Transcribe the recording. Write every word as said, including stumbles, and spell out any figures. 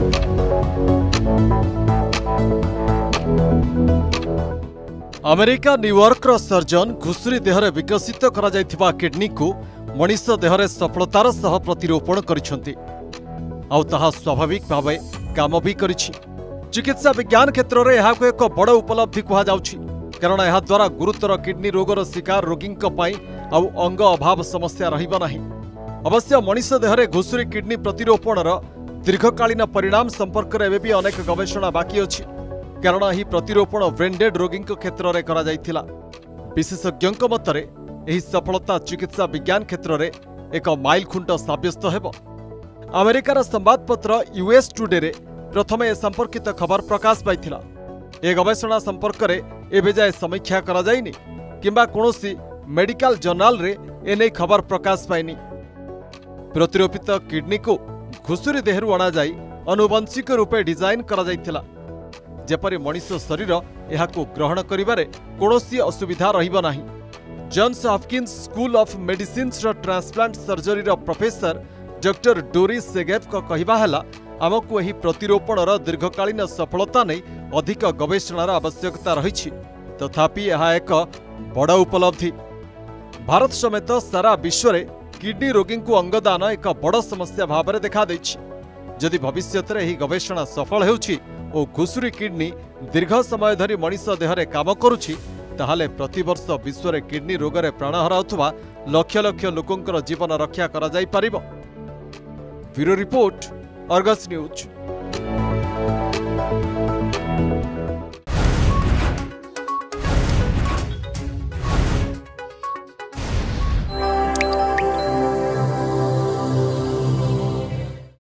America New York surgeon घुषुरी देहरे विकसित करा जायथिबा किडनी को मनीष देहरे सफलतार सह प्रतिरोपण करिसेंति आउ ताहा स्वाभाविक भावे काम भी करिछि। चिकित्सा विज्ञान क्षेत्र में यह एक बड़ उपलब्धि कहा जाउछि, कारण यह द्वारा गुरुतर किडनी रोगर शिकार रोगी आउ अंग अभाव समस्या रहिबा नाही। अवश्य मनीष देहरे घुषुरी किडनी प्रतिरोपणर दीर्घकालीन परिणाम संपर्क में एवं भी अनेक गवेषणा बाकी अछि, कारण यह प्रतिरोपण ब्रेनडेड रोगी क्षेत्र में करा जायथिला। विशेषज्ञों मतरे यह सफलता चिकित्सा विज्ञान क्षेत्र में एक माइल खुंट साब्यस्त हेबो। अमेरिकार संवादपत्र यूएस टुडे रे प्रथम ए संपर्कित खबर प्रकाश पाइथिला। ए गवेषणा संपर्क में एबे जाए समीक्षा करा जायनि किंबा कोनोसी मेडिकल जर्नल रे एने खबर प्रकाश पाइनि। प्रतिरोपित किडनी को घुषुरी देहरु अणा जाई अनुवंशिक रूपे डिजाइन करा जायथिला, जेपरि मनीष शरीर एहाको ग्रहण करिबारे कोनोसी असुविधा रहिबा नाही। Johns Hopkins school of medicine transplant surgery professor doctor Doris सेगेफ का कहवा है, आमको यह प्रतिरोपणर दीर्घकालीन सफलता नहीं अधिक गवेषणार आवश्यकता रही, तथापि यह एक बड़ उपलब्धि। भारत समेत सारा विश्व में किडनी रोगी को अंगदान एक बड़ समस्या भाव में देखा देछि। जदि भविष्य में यह गवेषणा सफल होउछि और घुषुरी किडनी दीर्घ समय धरी मनीष देहरे काम करुछि, ताहले प्रतिवर्ष विश्व में किडनी रोग में प्राण हराउथुवा लक्ष लक्ष लोकंकर जीवन रक्षा करा जाई पारिबो। Bureau report, Argus news.